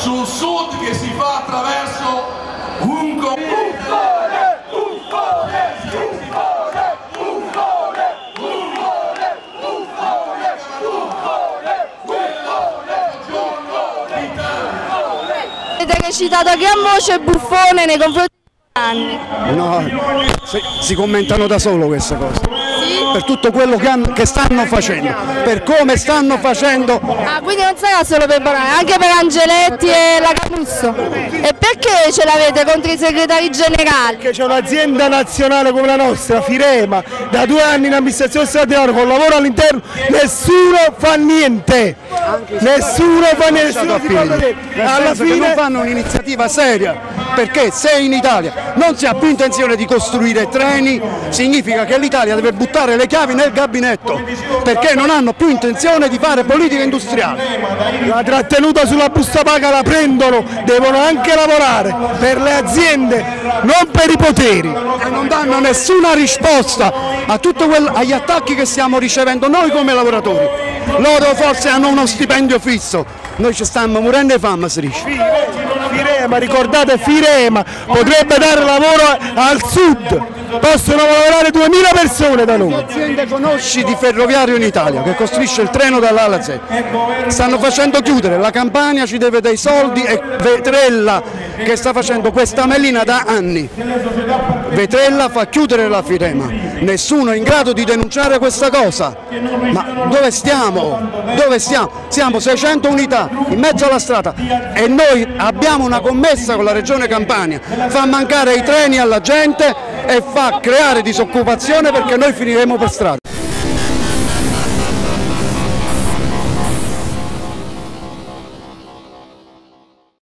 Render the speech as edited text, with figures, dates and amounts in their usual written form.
sul sud che si fa attraverso un Avete recitato a gran voce Buffone nei confronti di Anni. No, si commentano da solo queste cose. Per tutto quello che stanno facendo, per come stanno facendo. Ah, quindi non sarà solo per Bonanni, anche per Angeletti e la Camusso. E perché ce l'avete contro i segretari generali? Perché c'è un'azienda nazionale come la nostra, Firema, da 2 anni in amministrazione straordinaria con lavoro all'interno, nessuno fa niente. Nessuno fa niente. Alla fine non fanno un'iniziativa seria, perché se in Italia non si ha più intenzione di costruire treni, significa che l'Italia deve buttare le chiavi nel gabinetto, perché non hanno più intenzione di fare politica industriale. La trattenuta sulla busta paga la prendono, devono anche lavorare per le aziende, non per i poteri. E non danno nessuna risposta a agli attacchi che stiamo ricevendo noi come lavoratori. Loro forse hanno uno stipendio fisso, noi ci stiamo morendo di fame, si dice. Firema, ricordate Firema, potrebbe dare lavoro al sud, possono lavorare 2000 persone da noi. Che aziende conosci di ferroviario in Italia che costruisce il treno dall'A alla Z? Stanno facendo chiudere, la Campania ci deve dei soldi e Vetrella che sta facendo questa melina da anni. Vetrella fa chiudere la Firema, nessuno è in grado di denunciare questa cosa. Ma dove stiamo? Dove stiamo? Siamo 600 unità in mezzo alla strada e noi abbiamo una commessa con la Regione Campania, fa mancare i treni alla gente e fa creare disoccupazione perché noi finiremo per strada.